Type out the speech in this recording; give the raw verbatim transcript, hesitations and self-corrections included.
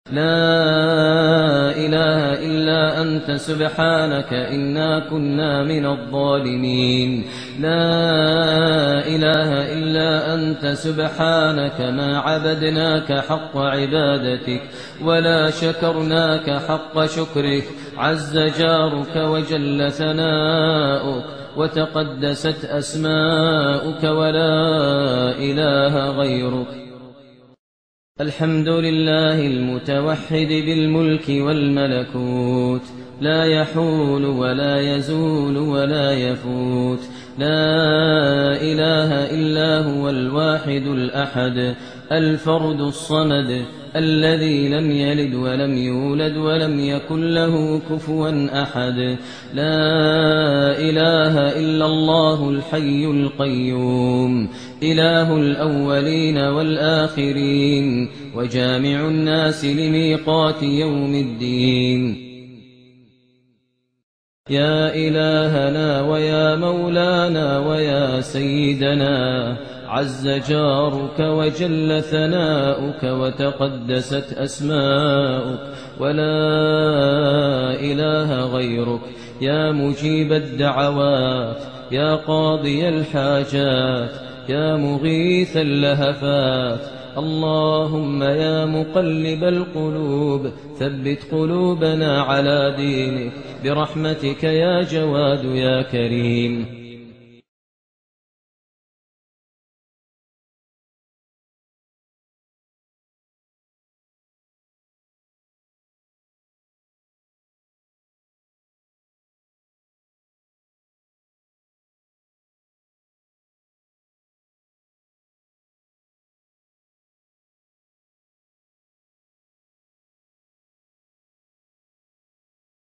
لا إله إلا أنت سبحانك إنا كنا من الظالمين. لا إله إلا أنت سبحانك ما عبدناك حق عبادتك ولا شكرناك حق شكرك. عز جارك وجل ثناؤك وتقدست أسماؤك ولا إله غيرك. الحمد لله المتوحد بالملك والملكوت، لا يحول ولا يزول ولا يفوت. لا إله إلا هو الواحد الأحد الفرد الصمد الذي لم يلد ولم يولد ولم يكن له كفوا أحد. لا إله إلا الله الحي القيوم، إله الأولين والآخرين وجامع الناس لميقات يوم الدين. يا إلهنا ويا مولانا ويا سيدنا، عز جارك وجل ثناؤك وتقدست أسماؤك ولا إله غيرك. يا مجيب الدعوات، يا قاضي الحاجات، يا مغيث اللهفات. اللهم يا مقلب القلوب ثبت قلوبنا على دينك برحمتك يا جواد يا كريم.